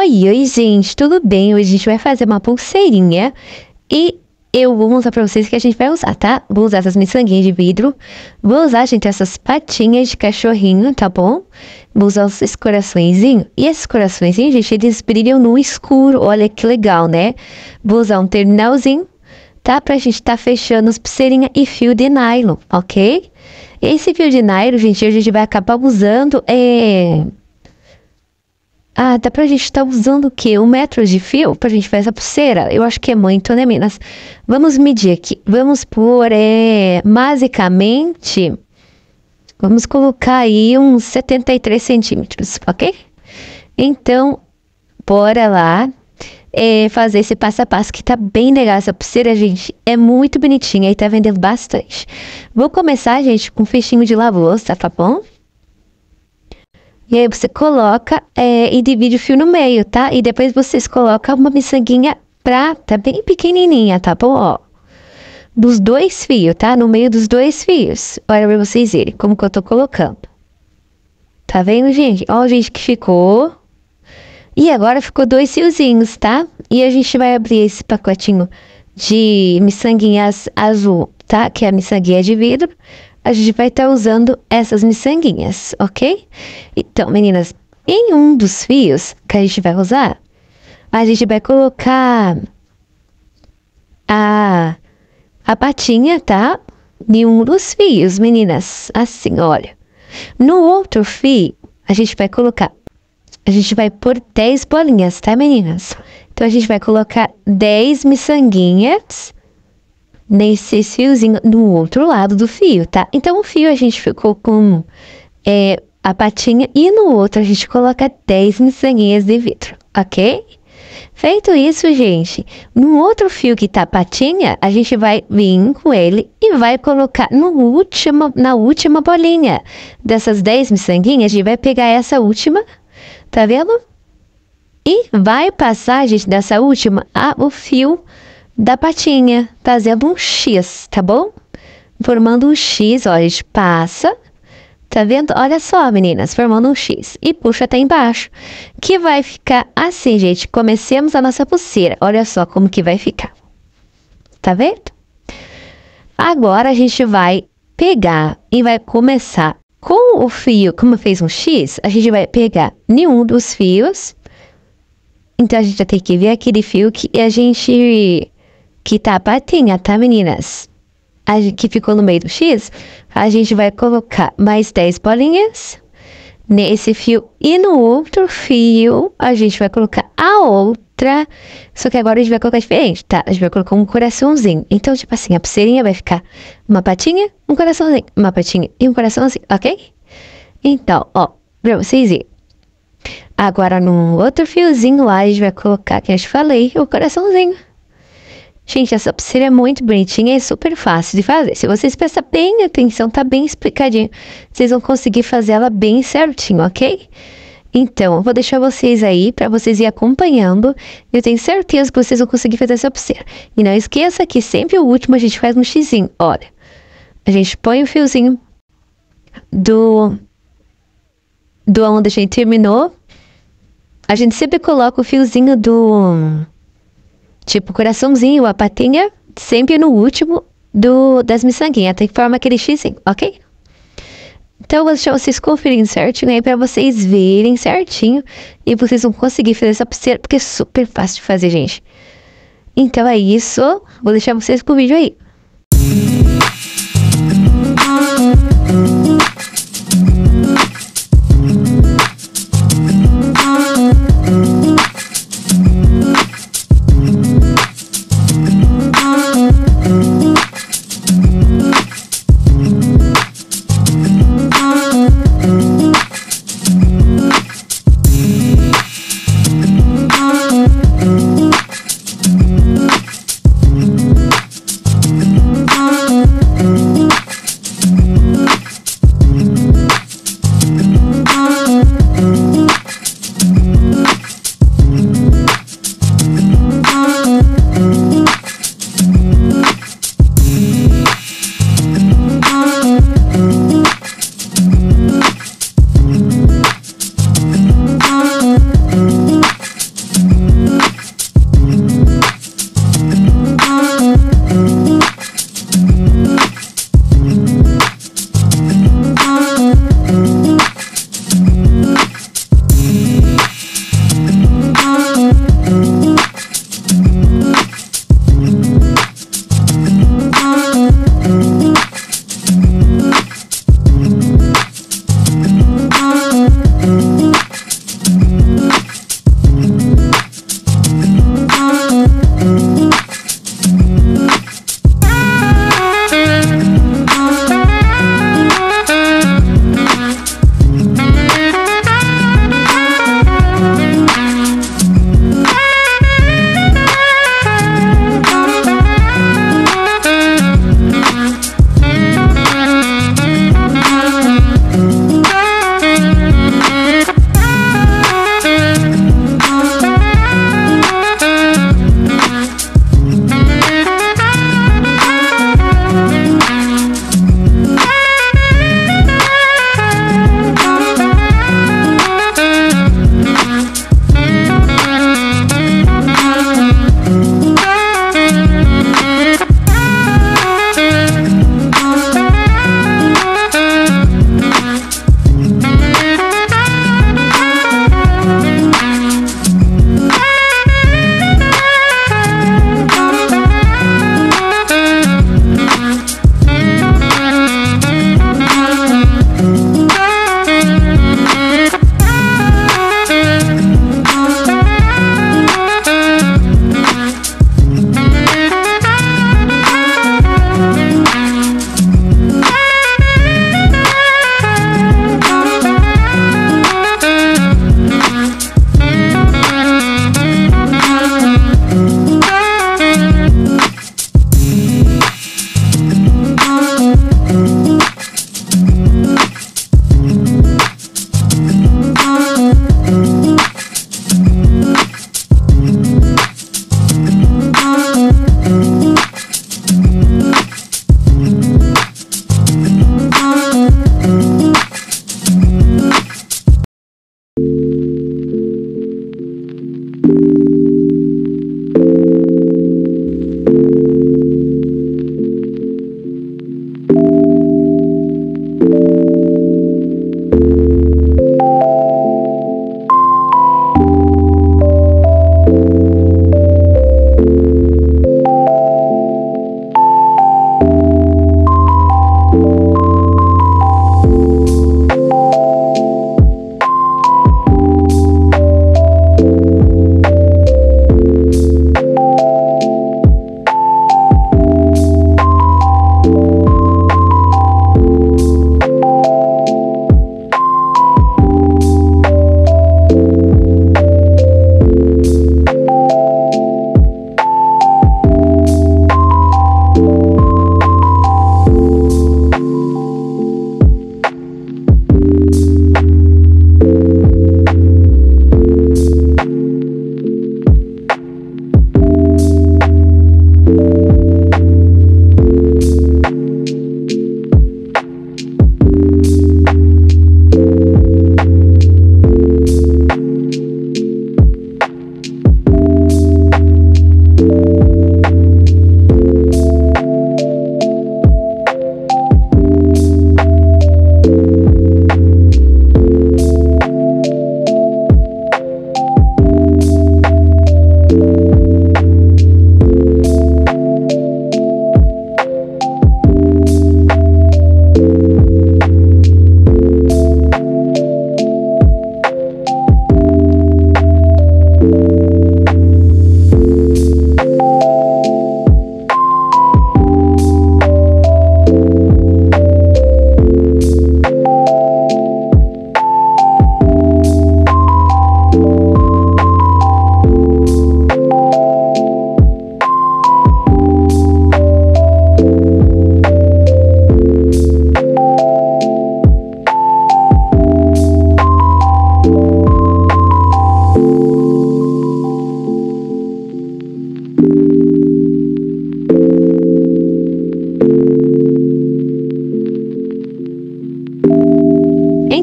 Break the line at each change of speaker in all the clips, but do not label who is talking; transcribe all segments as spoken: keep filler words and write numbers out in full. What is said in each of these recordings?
Oi, oi, gente, tudo bem? Hoje a gente vai fazer uma pulseirinha e eu vou mostrar pra vocês que a gente vai usar, tá? Vou usar essas miçanguinhas de vidro, vou usar, gente, essas patinhas de cachorrinho, tá bom? Vou usar esses coraçõezinhos, e esses coraçõezinhos, gente, eles brilham no escuro, olha que legal, né? Vou usar um terminalzinho, tá? Pra gente tá fechando as pulseirinhas e fio de nylon, ok? Esse fio de nylon, gente, a gente vai acabar usando, é... Ah, dá pra gente estar tá usando o quê? Um metro de fio pra gente fazer essa pulseira? Eu acho que é muito, né, meninas? Vamos medir aqui. Vamos por, é, basicamente, vamos colocar aí uns setenta e três centímetros, ok? Então, bora lá é, fazer esse passo a passo que tá bem legal. Essa pulseira, gente, é muito bonitinha e tá vendendo bastante. Vou começar, gente, com um fechinho de lavouça, tá bom? E aí você coloca é, e divide o fio no meio, tá? E depois vocês colocam uma miçanguinha prata, bem pequenininha, tá bom? Ó, dos dois fios, tá? No meio dos dois fios. Olha pra vocês verem como que eu tô colocando. Tá vendo, gente? Ó, gente, que ficou. E agora ficou dois fiozinhos, tá? E a gente vai abrir esse pacotinho de miçanguinhas azul, tá? Que é a miçanguinha de vidro. A gente vai estar tá usando essas miçanguinhas, ok? Então, meninas, em um dos fios que a gente vai usar, a gente vai colocar a, a patinha, tá? Em um dos fios, meninas, assim, olha. No outro fio, a gente vai colocar, a gente vai pôr dez bolinhas, tá, meninas? Então, a gente vai colocar dez miçanguinhas nesse fiozinho do outro lado do fio, tá? Então, o fio a gente ficou com é, a patinha e no outro a gente coloca dez miçanguinhas de vidro, ok? Feito isso, gente, no outro fio que tá a patinha, a gente vai vir com ele e vai colocar no último, na última bolinha dessas dez miçanguinhas, a gente vai pegar essa última, tá vendo? E vai passar, gente, dessa última, a, o fio da patinha, fazendo um X, tá bom? Formando um X, ó, a gente passa, tá vendo? Olha só, meninas, formando um X. E puxa até embaixo, que vai ficar assim, gente. Comecemos a nossa pulseira. Olha só como que vai ficar. Tá vendo? Agora a gente vai pegar e vai começar com o fio, como fez um X, a gente vai pegar nenhum dos fios. Então a gente já tem que ver aquele fio que a gente... que tá a patinha, tá, meninas? A, que ficou no meio do X, a gente vai colocar mais dez bolinhas nesse fio. E no outro fio, a gente vai colocar a outra. Só que agora a gente vai colocar diferente, tá? A gente vai colocar um coraçãozinho. Então, tipo assim, a pulseirinha vai ficar uma patinha, um coraçãozinho. Uma patinha e um coraçãozinho, ok? Então, ó, pra vocês verem. Agora, no outro fiozinho lá, a gente vai colocar, que eu te falei, o coraçãozinho. Gente, essa pulseira é muito bonitinha e é super fácil de fazer. Se vocês prestarem bem atenção, tá bem explicadinho. Vocês vão conseguir fazer ela bem certinho, ok? Então, eu vou deixar vocês aí para vocês ir acompanhando. Eu tenho certeza que vocês vão conseguir fazer essa pulseira. E não esqueça que sempre o último a gente faz um xizinho. Olha, a gente põe o fiozinho do, do onde a gente terminou. A gente sempre coloca o fiozinho do... tipo, coraçãozinho, a patinha, sempre no último do, das miçanguinhas. Tem que formar aquele xizinho, ok? Então, eu vou deixar vocês conferindo certinho aí pra vocês verem certinho. E vocês vão conseguir fazer essa pulseira, porque é super fácil de fazer, gente. Então, é isso. Vou deixar vocês com o vídeo aí.
Oh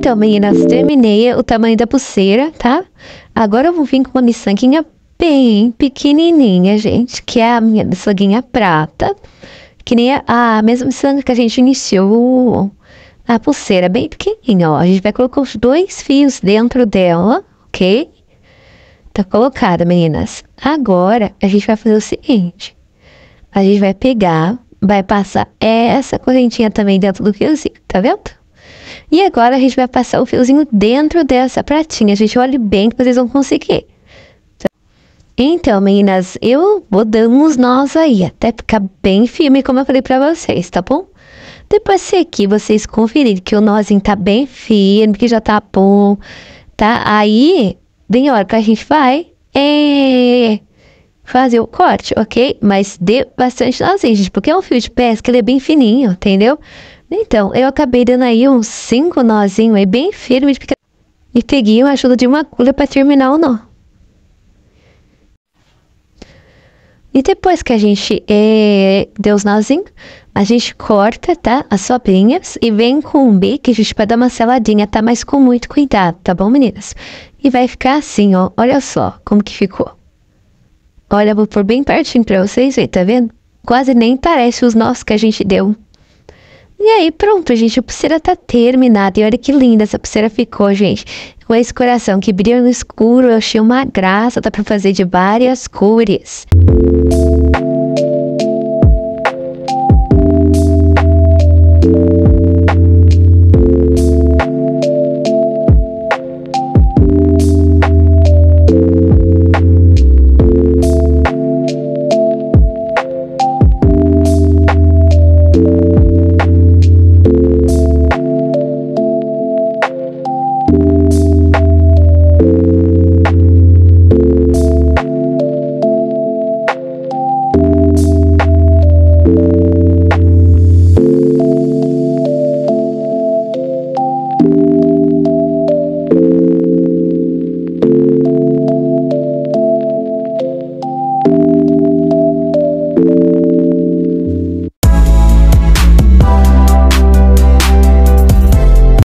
Então, meninas, terminei o tamanho da pulseira, tá? Agora eu vou vir com uma miçanguinha bem pequenininha, gente, que é a minha miçanguinha prata, que nem a, a mesma miçanga que a gente iniciou a pulseira, bem pequenininha, ó. A gente vai colocar os dois fios dentro dela, ok? Tá colocada, meninas. Agora, a gente vai fazer o seguinte. A gente vai pegar, vai passar essa correntinha também dentro do fiozinho, tá vendo? E agora a gente vai passar o fiozinho dentro dessa pratinha. Gente, olhe bem que vocês vão conseguir. Então, meninas, eu vou dando uns nós aí, até ficar bem firme, como eu falei pra vocês, tá bom? Depois que aqui vocês conferirem que o nozinho tá bem firme, que já tá bom, tá? Aí, bem a hora que a gente vai é, fazer o corte, ok? Mas dê bastante nozinho, gente, porque é um fio de pesca, ele é bem fininho, entendeu? Então, eu acabei dando aí uns cinco nozinhos aí bem firmes e peguei a ajuda de uma agulha para terminar o nó. E depois que a gente é, deu os nozinhos, a gente corta, tá? As sobrinhas e vem com um bico, a gente vai dar uma seladinha, tá? Mas com muito cuidado, tá bom, meninas? E vai ficar assim, ó. Olha só como que ficou. Olha, vou pôr bem pertinho pra vocês verem, tá vendo? Quase nem parece os nós que a gente deu. E aí, pronto, gente, a pulseira tá terminada. E olha que linda essa pulseira ficou, gente. Com esse coração que brilha no escuro, eu achei uma graça. Dá pra fazer de várias cores.